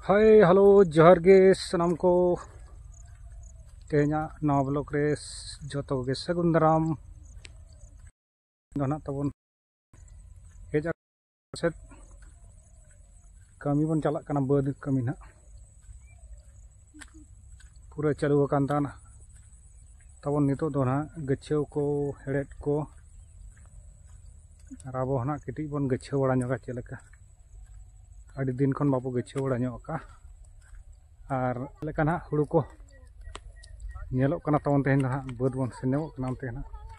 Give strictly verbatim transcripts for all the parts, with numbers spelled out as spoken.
Hi hello जोहार गे सनाम को तेना नवा ब्लॉक रे जो गे सगुन दाराम ना तबन हेज से कमी बन चला कना बद कमी ना पूरा चालू अकान ताना तबन नितो दो ना गच्छेव को हेड़ेट को राबो ना किटी बन गच्छेव बड़ा ñoga चेलका आदि दिन खन बाबू गच्छेव बड़ा ñoga और लेकाना हुड़ू को नेलो कना तबन तेहन ना बद बन सेनेव कना तेहना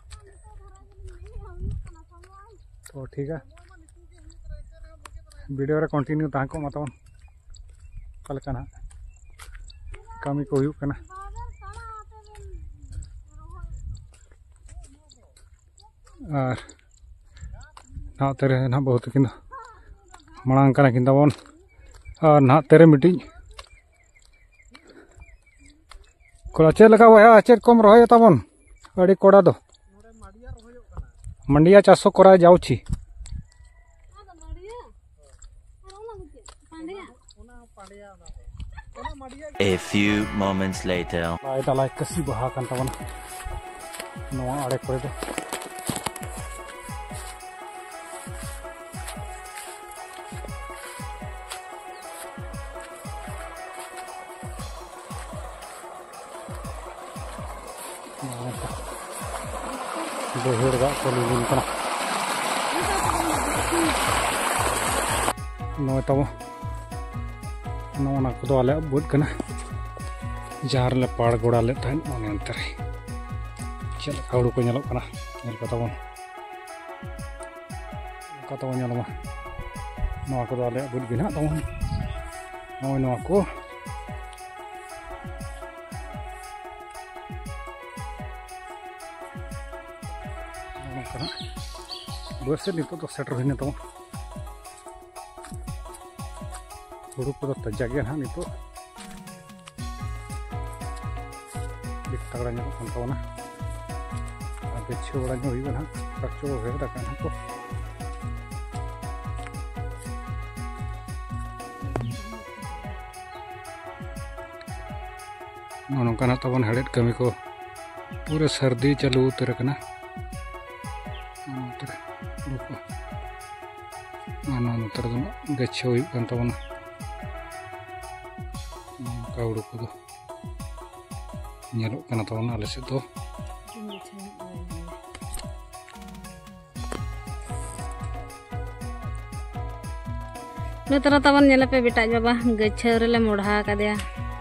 तो ठीक है वीडियो रे कंटिन्यू ताहा को मतवन कलकना कमी को हुयु कना और ना तेरे ना बहुत किन मांग कना किन तबन और ना तेरे मिटी कोला चेक लगा हुआ चेक कम रहे तबन अड़ी कोड़ा दो मंडिया चासो करा जाउछि A few moments later. Lai dalai kasi baha kan tawana noa ade kore do behir ga kolilin kana noa tawo नौना को आले बुद कना जार ले पाड़ गोड़ा ले तहन माने अंतर चल काउडू को नेलो कना नेल को तबन का तबन नेलो मा नौआ को आले बुद बिना तबन नौय नौआ को नौना कना बस नितो तो सेटर होने तबन हुड़ू को तजा गया ना नितो तगड़ा तबना गच्छे बड़ा ना खर्चो हेड़ा को नौका तबन हेड़ेद कमी को पूरे सर्दी चालू उतर गच्छे हुई तबना काउडू को नेलो कना तबन आले से तो नतरा तबन नेले पे बेटा बाबा गच्छे रे मोढ़ा का दिया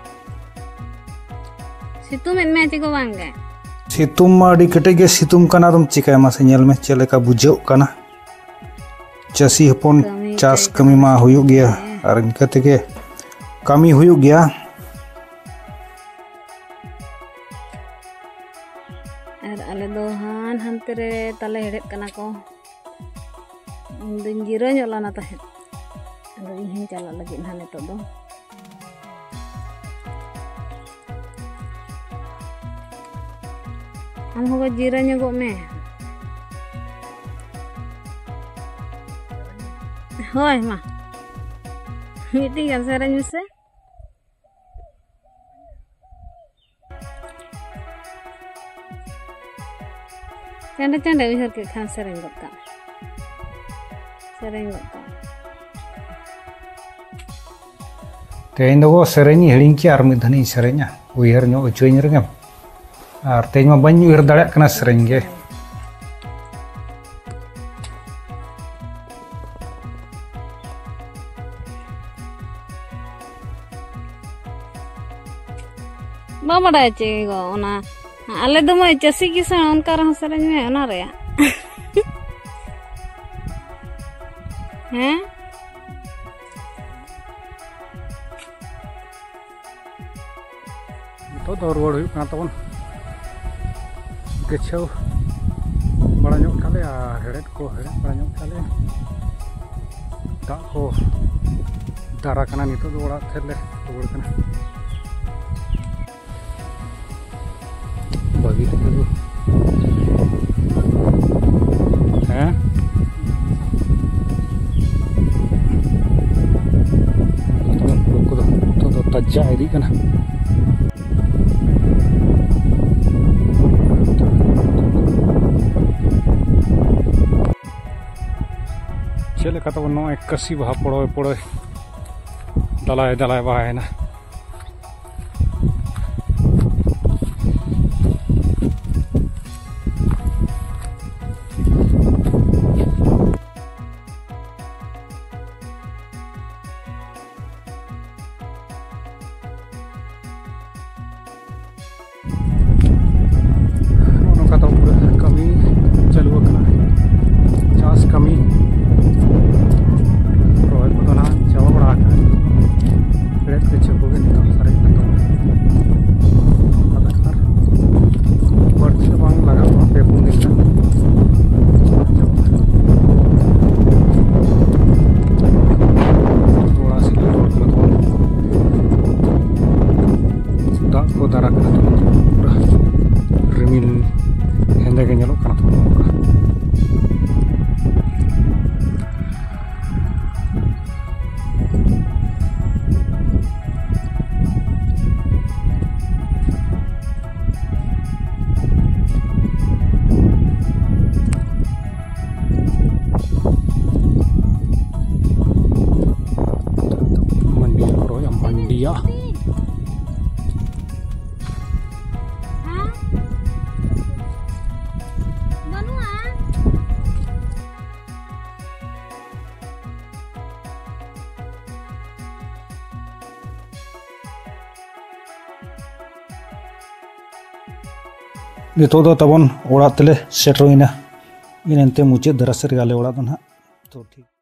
सितुम इन में चिको बांगे सितुम माडी कटे के सितुम कना तुम चिकाय मा से नेल में चले का बुझो कना चासी हपन चास कमी मा हुयु गया और इनका तेके कमी हुयु गया और आले दो हान हंते रे तले हेड़ेद कना को दिन जिरो ñola tahen ado इन चला लगी ना नितो दो हम होगा जिरो ñogo में होय मा मीटिंग gan sereng से चंडे चंडे उहर के खान सेरेंग गोका सेरेंग गोका तेन दो सेरेंग हिड़िंग की आर मिधनी सेरेंगा उहर नो उचोइन रंगम आर तेन मा बन उहर दाड़ा कना सेरेंग गे बा बड़ा चेगो ओना आले दो मैं चसी किसान उनका रहा सरें में ना रे हैं तो तो रोड हुई ना तबन गच्छे बड़ा ñok खाले हेड़ेद को हेड़ेद बड़ा ñok खाले दा को दारा कना नितो दो बड़ा थेले रोड कना बगी तो हैं तो जा इदी कना चले का तब नो कसी बहा पड़ो पड़ो दलाय दलाय बहा ना कमी चालू चास कमी रोय को ना चावा बड़ा पेड़ के छको के निकल सारे बढ़ती तो बांग लगा पे पुन दिन थोड़ा सी रोड को दाग को दारा कर पूरा रिमिल हेंदे के ñelok kana to mandia roya mandia नितो दो तबन ओड़ा तेले सेटरोइना इनते मुचे दरसर गाले ओड़ा दो ना तो ठीक।